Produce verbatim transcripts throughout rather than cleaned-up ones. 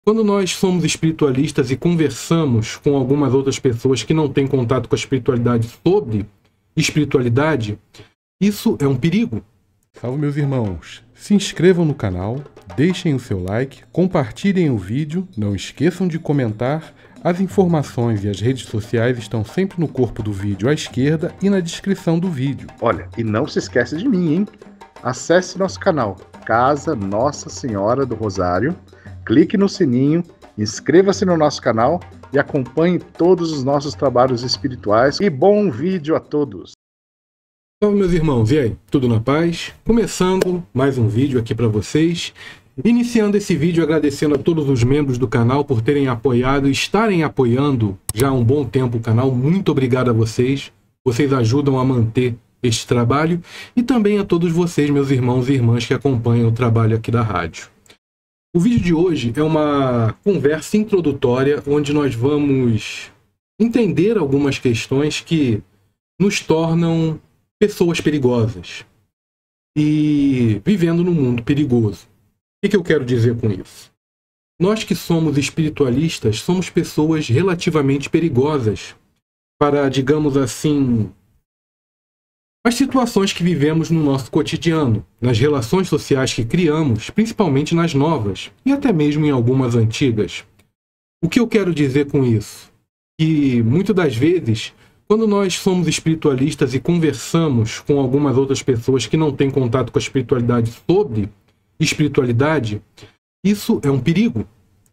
Quando nós somos espiritualistas e conversamos com algumas outras pessoas que não têm contato com a espiritualidade sobre espiritualidade, isso é um perigo. Salve, meus irmãos! Se inscrevam no canal, deixem o seu like, compartilhem o vídeo, não esqueçam de comentar. As informações e as redes sociais estão sempre no corpo do vídeo à esquerda e na descrição do vídeo. Olha, e não se esqueça de mim, hein? Acesse nosso canal, Casa Nossa Senhora do Rosário, clique no sininho, inscreva-se no nosso canal e acompanhe todos os nossos trabalhos espirituais. E bom vídeo a todos! Salve, meus irmãos, e aí? Tudo na paz? Começando mais um vídeo aqui para vocês. Iniciando esse vídeo agradecendo a todos os membros do canal por terem apoiado e estarem apoiando já há um bom tempo o canal. Muito obrigado a vocês. Vocês ajudam a manter este trabalho. E também a todos vocês, meus irmãos e irmãs que acompanham o trabalho aqui da rádio. O vídeo de hoje é uma conversa introdutória onde nós vamos entender algumas questões que nos tornam pessoas perigosas e vivendo num mundo perigoso. O que eu quero dizer com isso? Nós que somos espiritualistas somos pessoas relativamente perigosas para, digamos assim, as situações que vivemos no nosso cotidiano, nas relações sociais que criamos, principalmente nas novas e até mesmo em algumas antigas. O que eu quero dizer com isso? Que muitas das vezes, quando nós somos espiritualistas e conversamos com algumas outras pessoas que não têm contato com a espiritualidade sobre espiritualidade, isso é um perigo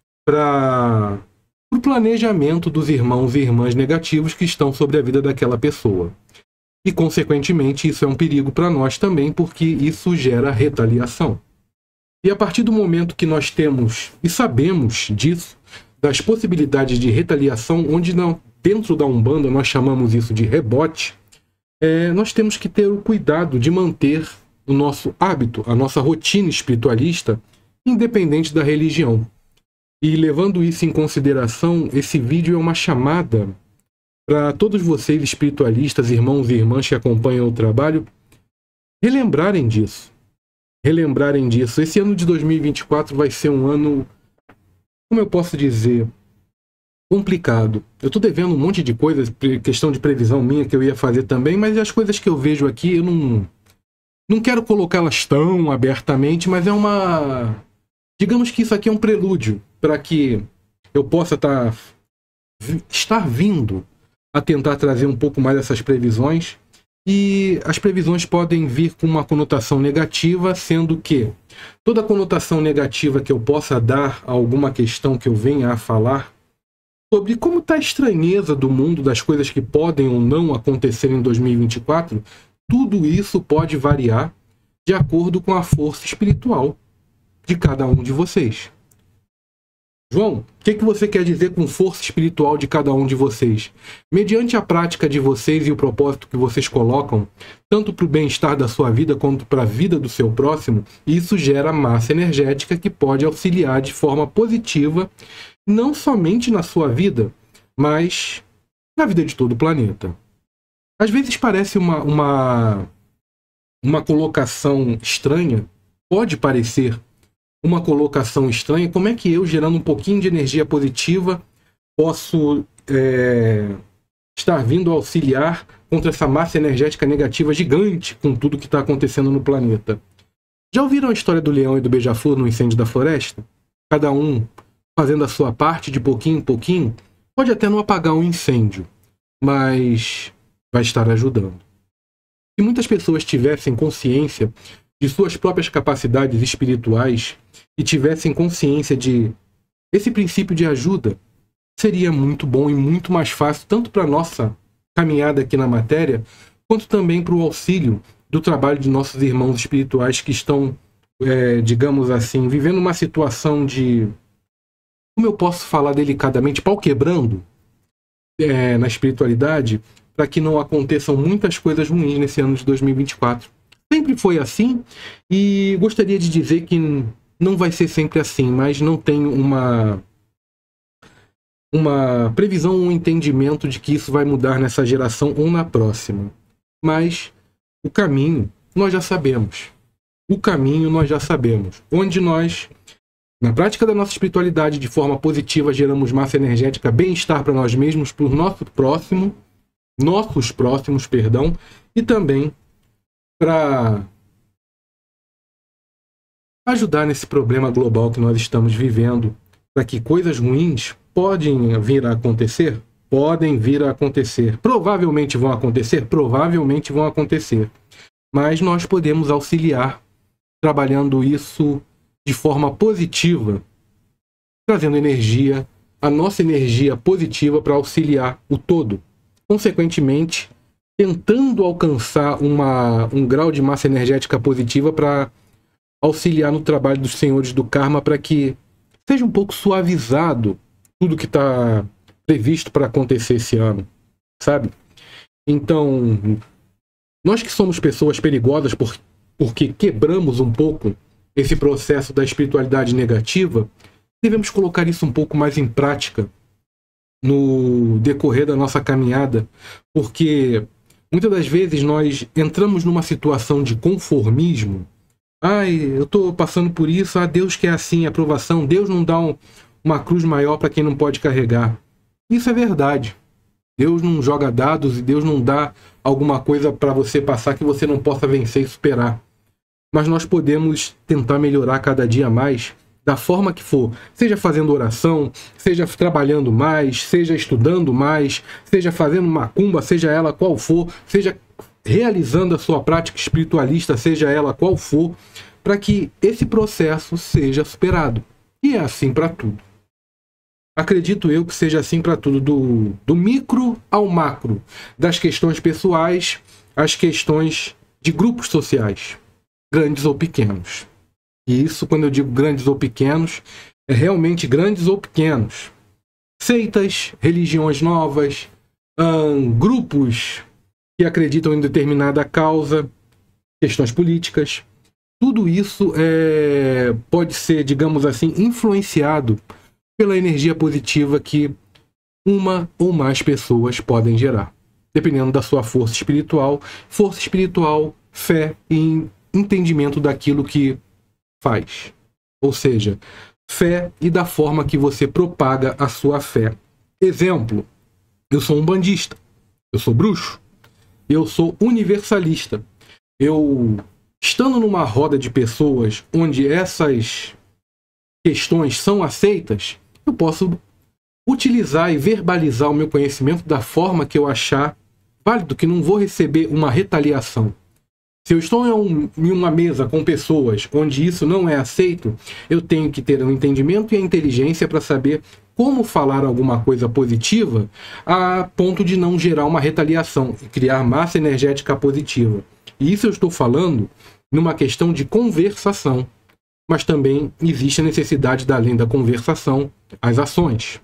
para o planejamento dos irmãos e irmãs negativos que estão sobre a vida daquela pessoa. E, consequentemente, isso é um perigo para nós também, porque isso gera retaliação. E a partir do momento que nós temos e sabemos disso, das possibilidades de retaliação, onde não, dentro da Umbanda nós chamamos isso de rebote, é, nós temos que ter o cuidado de manter o nosso hábito, a nossa rotina espiritualista, independente da religião. E levando isso em consideração, esse vídeo é uma chamada para todos vocês espiritualistas, irmãos e irmãs que acompanham o trabalho, relembrarem disso. Relembrarem disso. Esse ano de dois mil e vinte e quatro vai ser um ano, como eu posso dizer, complicado. Eu estou devendo um monte de coisas, questão de previsão minha que eu ia fazer também, mas as coisas que eu vejo aqui, eu não... Não quero colocá-las tão abertamente, mas é uma... Digamos que isso aqui é um prelúdio para que eu possa tá, estar vindo a tentar trazer um pouco mais essas previsões. E as previsões podem vir com uma conotação negativa, sendo que toda conotação negativa que eu possa dar a alguma questão que eu venha a falar sobre como está a estranheza do mundo, das coisas que podem ou não acontecer em dois mil e vinte e quatro, tudo isso pode variar de acordo com a força espiritual de cada um de vocês. João, o que, que você quer dizer com força espiritual de cada um de vocês? Mediante a prática de vocês e o propósito que vocês colocam, tanto para o bem-estar da sua vida quanto para a vida do seu próximo, isso gera massa energética que pode auxiliar de forma positiva, não somente na sua vida, mas na vida de todo o planeta. Às vezes parece uma, uma, uma colocação estranha, pode parecer uma colocação estranha. Como é que eu, gerando um pouquinho de energia positiva, posso é, estar vindo auxiliar contra essa massa energética negativa gigante com tudo que está acontecendo no planeta? Já ouviram a história do leão e do beija-flor no incêndio da floresta? Cada um fazendo a sua parte de pouquinho em pouquinho, pode até não apagar um incêndio, mas vai estar ajudando. Se muitas pessoas tivessem consciência de suas próprias capacidades espirituais e tivessem consciência de esse princípio de ajuda, seria muito bom e muito mais fácil, tanto para a nossa caminhada aqui na matéria, quanto também para o auxílio do trabalho de nossos irmãos espirituais que estão, é, digamos assim, vivendo uma situação de, como eu posso falar delicadamente, pau quebrando é, na espiritualidade, para que não aconteçam muitas coisas ruins nesse ano de dois mil e vinte e quatro. Sempre foi assim, e gostaria de dizer que não vai ser sempre assim, mas não tenho uma, uma previsão ou um entendimento de que isso vai mudar nessa geração ou na próxima. Mas o caminho nós já sabemos. O caminho nós já sabemos. Onde nós Na prática da nossa espiritualidade de forma positiva, geramos massa energética, bem-estar para nós mesmos, para o nosso próximo, nossos próximos, perdão, e também para ajudar nesse problema global que nós estamos vivendo, para que coisas ruins podem vir a acontecer, podem vir a acontecer, provavelmente vão acontecer, provavelmente vão acontecer, mas nós podemos auxiliar trabalhando isso de forma positiva, trazendo energia, a nossa energia positiva para auxiliar o todo. Consequentemente, tentando alcançar uma, um grau de massa energética positiva para auxiliar no trabalho dos senhores do karma para que seja um pouco suavizado tudo que está previsto para acontecer esse ano, sabe? Então, nós que somos pessoas perigosas por, porque quebramos um pouco esse processo da espiritualidade negativa, devemos colocar isso um pouco mais em prática no decorrer da nossa caminhada, porque muitas das vezes nós entramos numa situação de conformismo. Ai, eu estou passando por isso, ah, Deus quer assim, aprovação, Deus não dá um, uma cruz maior para quem não pode carregar. Isso é verdade. Deus não joga dados e Deus não dá alguma coisa para você passar que você não possa vencer e superar. Mas nós podemos tentar melhorar cada dia mais, da forma que for, seja fazendo oração, seja trabalhando mais, seja estudando mais, seja fazendo macumba, seja ela qual for, seja realizando a sua prática espiritualista, seja ela qual for, para que esse processo seja superado. E é assim para tudo. Acredito eu que seja assim para tudo, do, do micro ao macro, das questões pessoais às questões de grupos sociais, grandes ou pequenos. E isso, quando eu digo grandes ou pequenos, é realmente grandes ou pequenos. Seitas, religiões novas, hum, grupos que acreditam em determinada causa, questões políticas. Tudo isso é, pode ser, digamos assim, influenciado pela energia positiva que uma ou mais pessoas podem gerar, dependendo da sua força espiritual, força espiritual, fé e entendimento daquilo que faz. Ou seja, fé e da forma que você propaga a sua fé. Exemplo, eu sou um bandista, eu sou bruxo, eu sou universalista. Eu, estando numa roda de pessoas onde essas questões são aceitas, eu posso utilizar e verbalizar o meu conhecimento da forma que eu achar válido, que não vou receber uma retaliação. Se eu estou em, um, em uma mesa com pessoas onde isso não é aceito, eu tenho que ter um entendimento e a inteligência para saber como falar alguma coisa positiva a ponto de não gerar uma retaliação e criar massa energética positiva. E isso eu estou falando numa questão de conversação. Mas também existe a necessidade, da, além da conversação, as ações.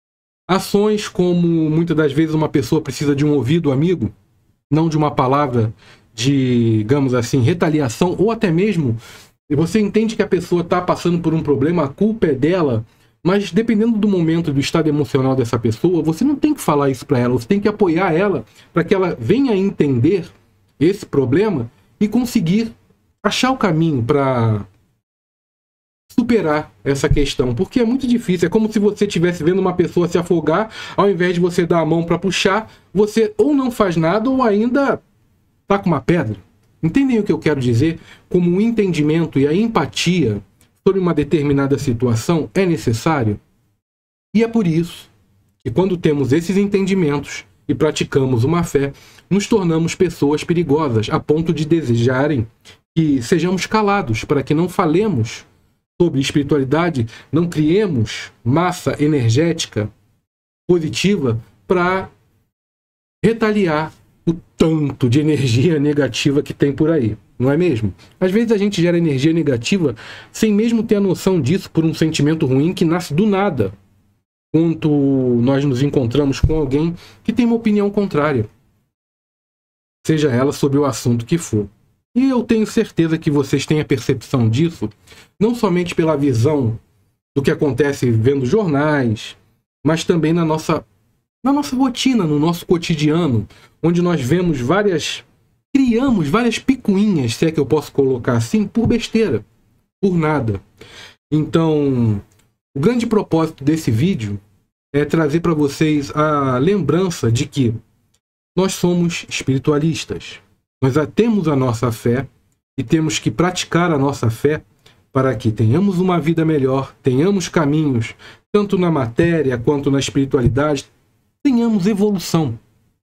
Ações como, muitas das vezes, uma pessoa precisa de um ouvido amigo, não de uma palavra de, digamos assim, retaliação, ou até mesmo, você entende que a pessoa está passando por um problema, a culpa é dela, mas dependendo do momento, do estado emocional dessa pessoa, você não tem que falar isso para ela, você tem que apoiar ela para que ela venha a entender esse problema e conseguir achar o caminho para superar essa questão, porque é muito difícil. É como se você estivesse vendo uma pessoa se afogar, ao invés de você dar a mão para puxar, você ou não faz nada ou ainda tá com uma pedra. Entendem o que eu quero dizer? Como o entendimento e a empatia sobre uma determinada situação é necessário. E é por isso que, quando temos esses entendimentos e praticamos uma fé, nos tornamos pessoas perigosas, a ponto de desejarem que sejamos calados, para que não falemos sobre espiritualidade, não criemos massa energética positiva para retaliar o tanto de energia negativa que tem por aí, não é mesmo? Às vezes a gente gera energia negativa sem mesmo ter a noção disso, por um sentimento ruim que nasce do nada, quando nós nos encontramos com alguém que tem uma opinião contrária, seja ela sobre o assunto que for. E eu tenho certeza que vocês têm a percepção disso, não somente pela visão do que acontece vendo jornais, mas também na nossa, na nossa rotina, no nosso cotidiano, onde nós vemos várias, criamos várias picuinhas, se é que eu posso colocar assim, por besteira, por nada. Então, o grande propósito desse vídeo é trazer para vocês a lembrança de que nós somos espiritualistas. Nós temos a nossa fé e temos que praticar a nossa fé para que tenhamos uma vida melhor, tenhamos caminhos, tanto na matéria quanto na espiritualidade, tenhamos evolução.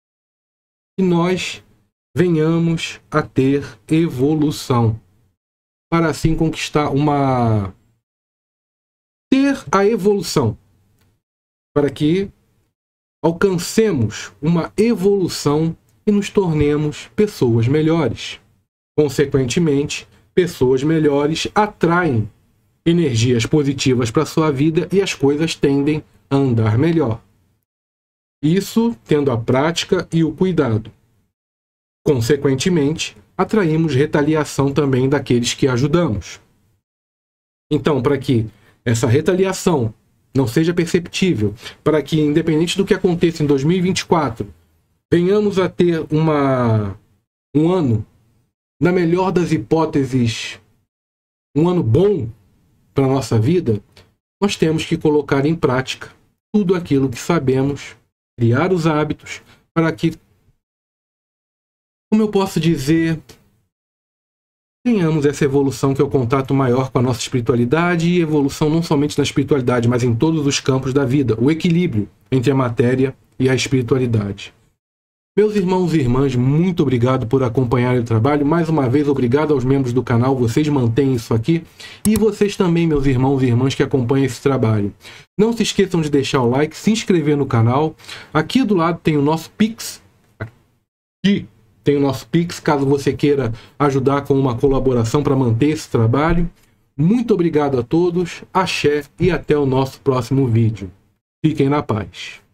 E nós venhamos a ter evolução, para assim conquistar uma... ter a evolução, para que alcancemos uma evolução e nos tornemos pessoas melhores. Consequentemente, pessoas melhores atraem energias positivas para a sua vida e as coisas tendem a andar melhor. Isso tendo a prática e o cuidado. Consequentemente, atraímos retaliação também daqueles que ajudamos. Então, para que essa retaliação não seja perceptível, para que, independente do que aconteça em dois mil e vinte e quatro, venhamos a ter uma, um ano, na melhor das hipóteses, um ano bom para a nossa vida, nós temos que colocar em prática tudo aquilo que sabemos, criar os hábitos para que, como eu posso dizer, tenhamos essa evolução que é o contato maior com a nossa espiritualidade e evolução não somente na espiritualidade, mas em todos os campos da vida, o equilíbrio entre a matéria e a espiritualidade. Meus irmãos e irmãs, muito obrigado por acompanhar o trabalho. Mais uma vez, obrigado aos membros do canal. Vocês mantêm isso aqui. E vocês também, meus irmãos e irmãs que acompanham esse trabalho. Não se esqueçam de deixar o like, se inscrever no canal. Aqui do lado tem o nosso Pix. Aqui tem o nosso Pix, caso você queira ajudar com uma colaboração para manter esse trabalho. Muito obrigado a todos. Axé e até o nosso próximo vídeo. Fiquem na paz.